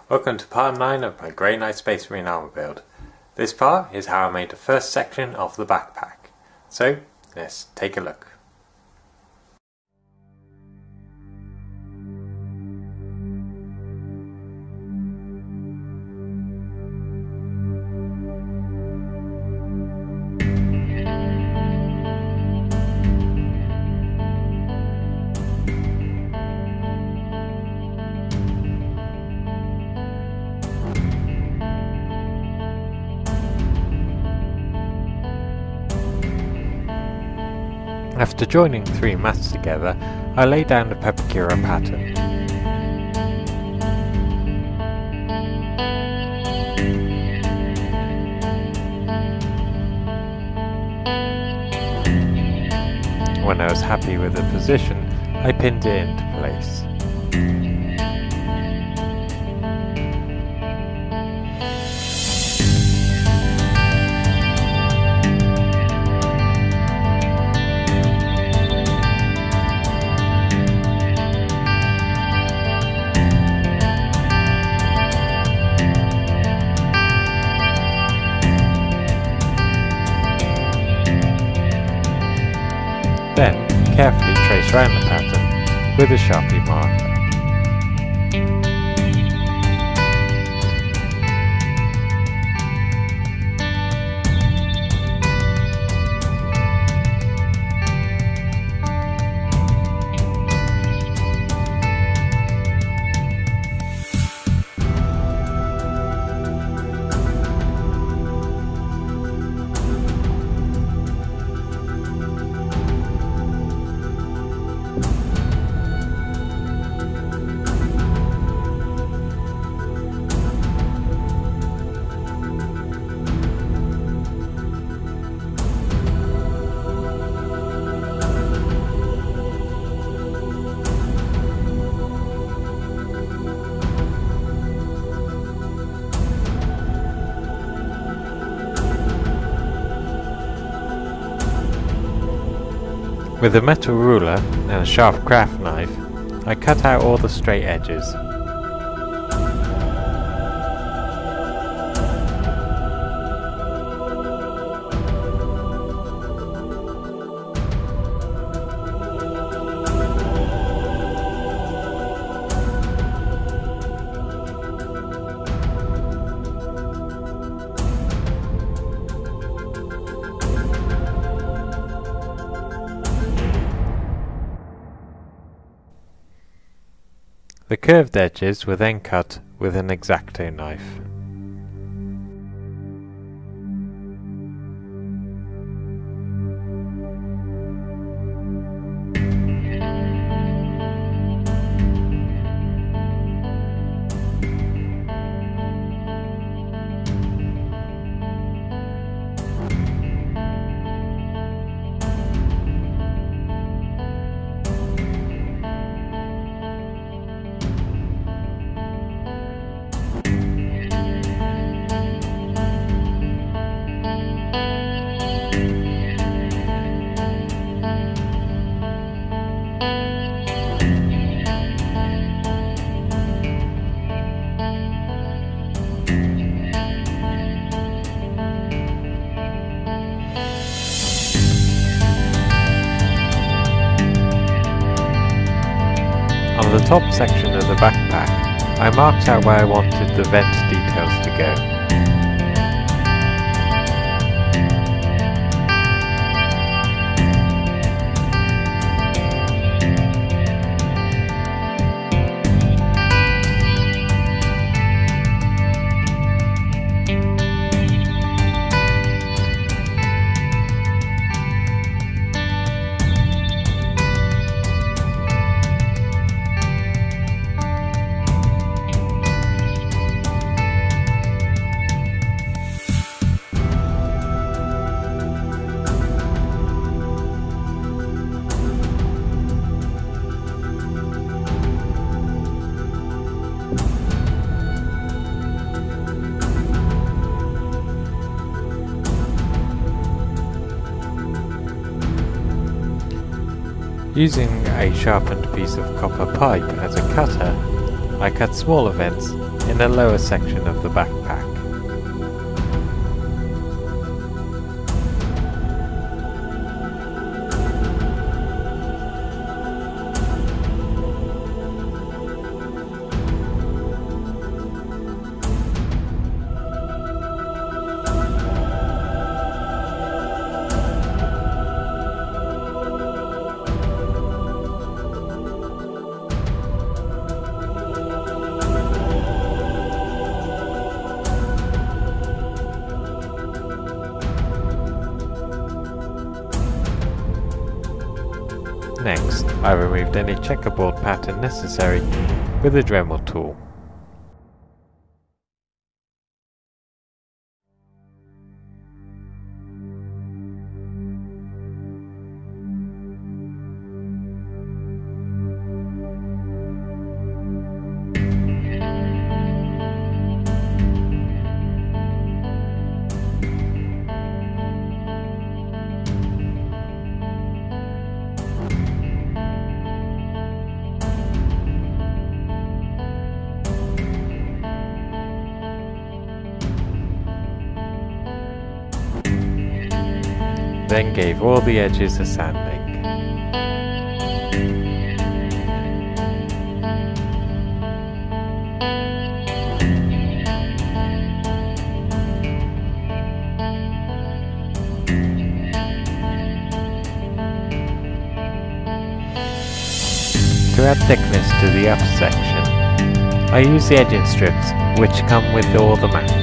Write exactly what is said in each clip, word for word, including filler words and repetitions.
Welcome to part nine of my Grey Knight Space Marine armor build. This part is how I made the first section of the backpack. So, let's take a look. After joining three mats together, I lay down the Pepakura pattern. When I was happy with the position, I pinned it into place. Then, carefully trace round the pattern with a Sharpie marker. With a metal ruler and a sharp craft knife, I cut out all the straight edges. The curved edges were then cut with an X-Acto knife. On the top section of the backpack, I marked out where I wanted the vent details to go. Using a sharpened piece of copper pipe as a cutter, I cut smaller vents in the lower section of the backpack. Next, I removed any checkerboard pattern necessary with a Dremel tool. Then gave all the edges a sanding. To add thickness to the upper section, I use the edging strips which come with all the mats.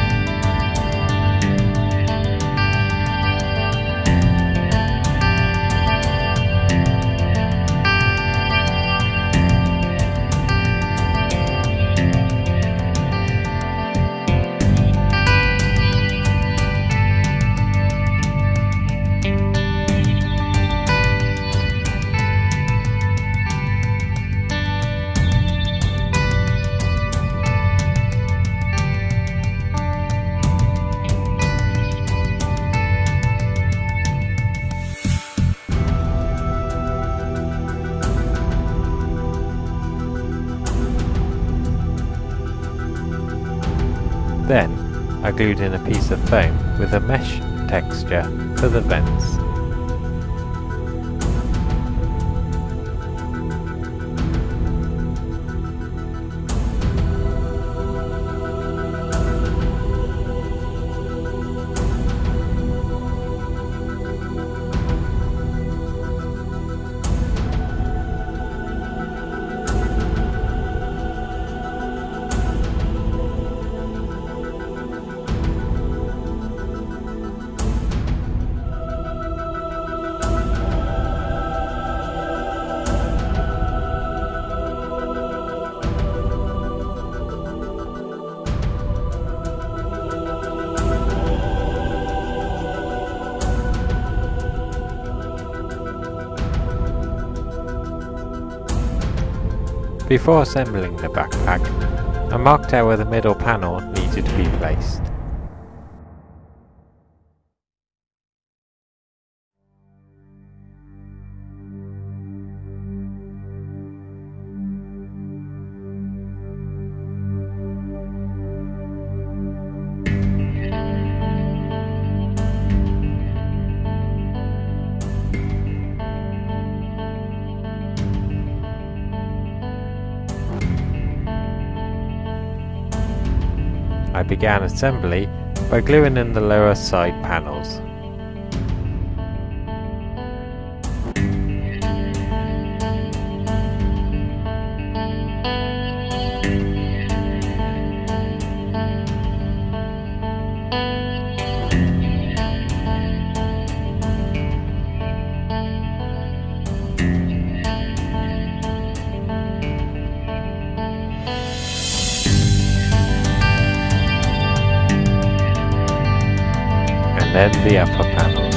Then, I glued in a piece of foam with a mesh texture for the vents. Before assembling the backpack, I marked out where the middle panel needed to be placed. I began assembly by gluing in the lower side panels. And then the upper panels.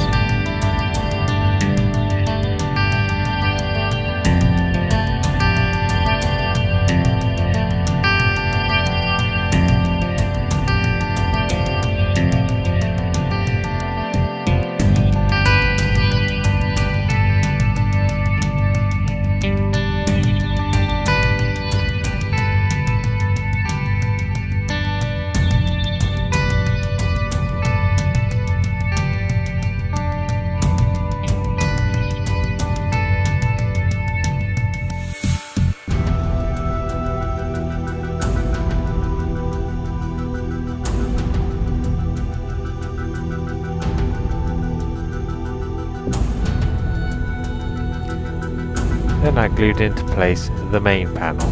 Then I glued into place the main panel.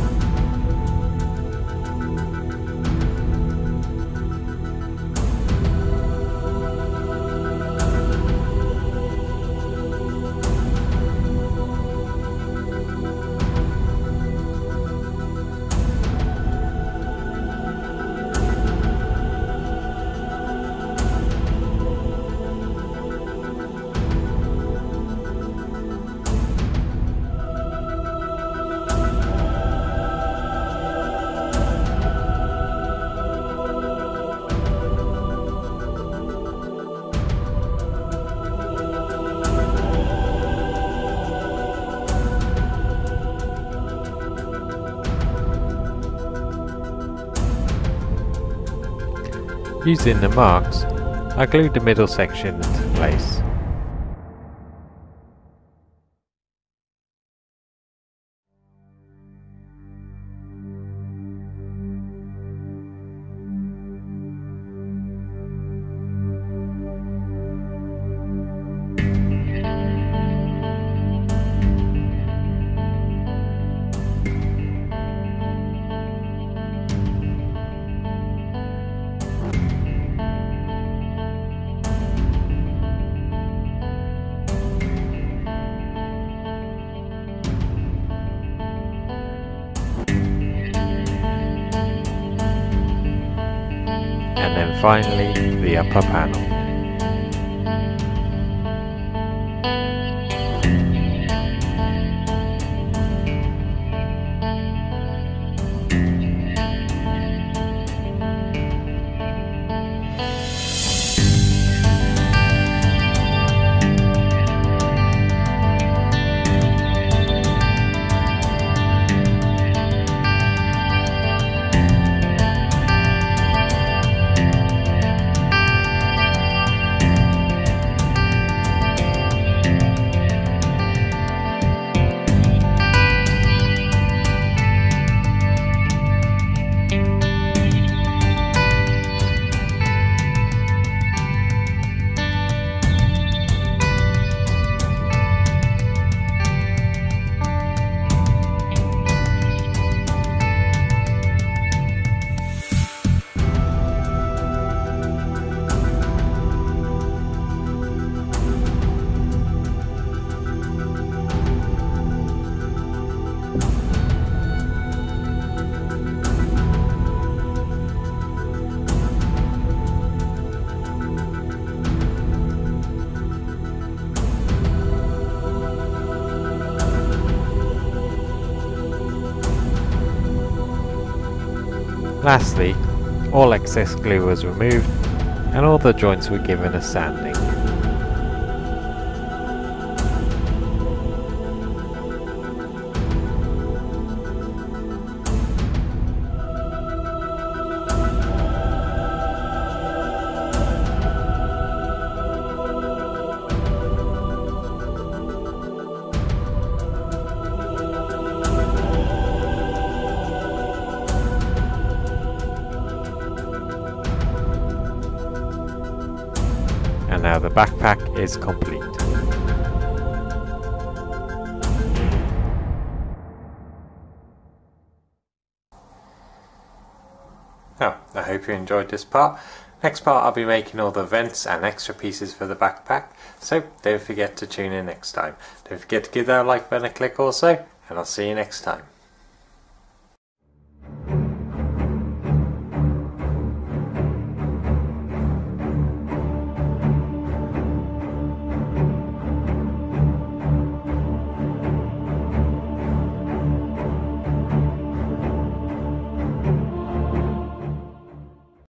Using the marks, I glued the middle section into place. And then finally the upper panel. Lastly, all excess glue was removed and all the joints were given a sanding. And now the backpack is complete. Oh, I hope you enjoyed this part. Next part I'll be making all the vents and extra pieces for the backpack, so don't forget to tune in next time. Don't forget to give that like button a click also, and I'll see you next time.